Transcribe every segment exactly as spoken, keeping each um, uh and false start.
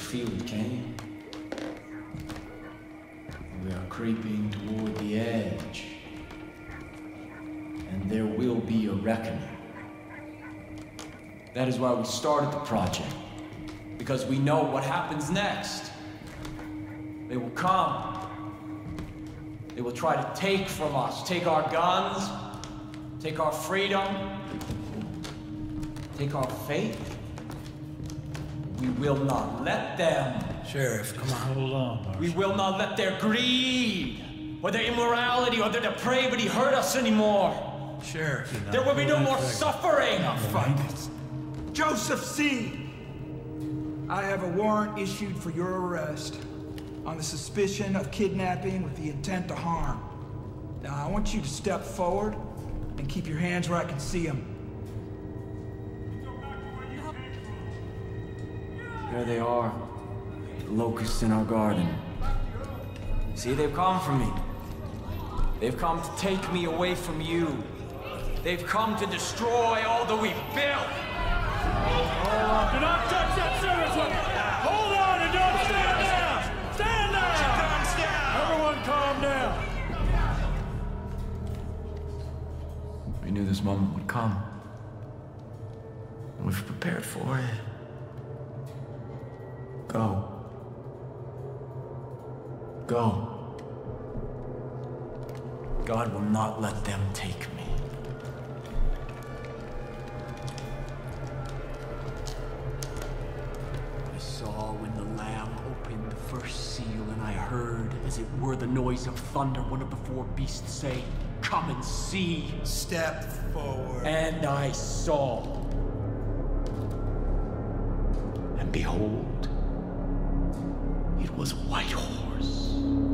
feel it came. We are creeping toward the edge. And there will be a reckoning. That is why we started the project. Because we know what happens next. They will come. They will try to take from us. Take our guns. Take our freedom. Take our faith. We will not let them. Sheriff, come on. Hold on, Marshal. We will not let their greed, or their immorality, or their depravity hurt us anymore. Sheriff, you know. There will be no more suffering. Now fight it. Joseph C. I have a warrant issued for your arrest on the suspicion of kidnapping with the intent to harm. Now, I want you to step forward and keep your hands where I can see them. There they are, the locusts in our garden. See, they've come for me. They've come to take me away from you. They've come to destroy all that we've built. Hold on. Do not touch that service weapon. Hold on and don't stand down. Stand down. Everyone calm down. We knew this moment would come. We've prepared for it. Go. Go. God will not let them take me. I saw when the Lamb opened the first seal, and I heard, as it were the noise of thunder, one of the four beasts say, "Come and see." Step forward. And I saw. And behold, it was a white horse.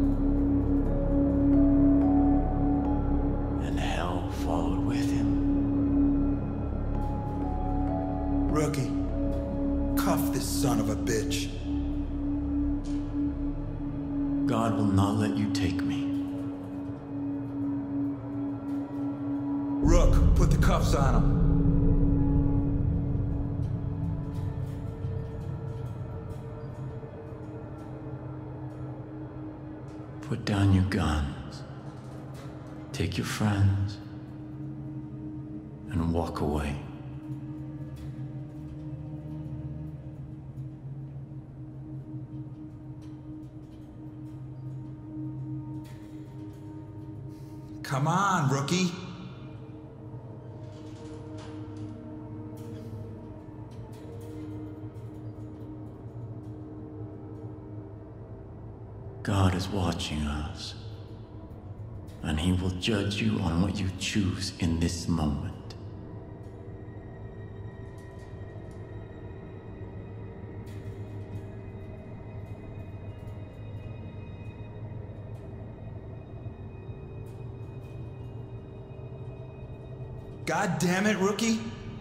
And hell followed with him. Rookie, cuff this son of a bitch. God will not let you take me. Rook, put the cuffs on him. Put down your guns. Take your friends. And walk away. Come on, rookie. God is watching us, and He will judge you on what you choose in this moment. God damn it, rookie.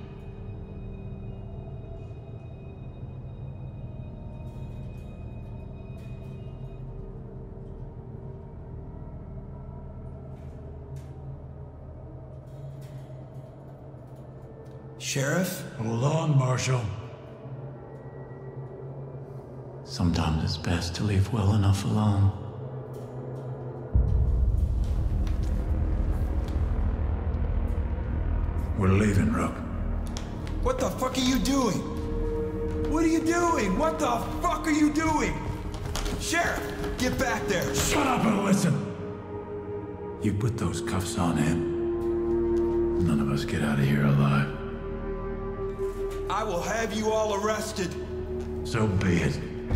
Sheriff? Hold on, Marshal. Sometimes it's best to leave well enough alone. We're leaving, Rook. What the fuck are you doing? What are you doing? What the fuck are you doing? Sheriff, get back there. Shut up and listen. You put those cuffs on him. None of us get out of here alive. I will have you all arrested. So be it.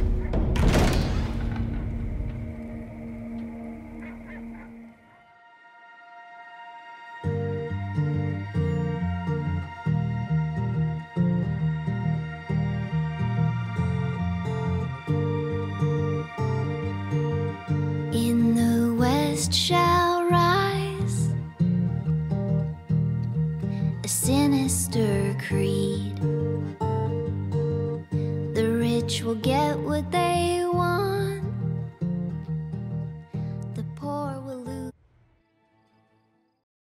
In the west shall rise a sinister creed. The rich will get what they want.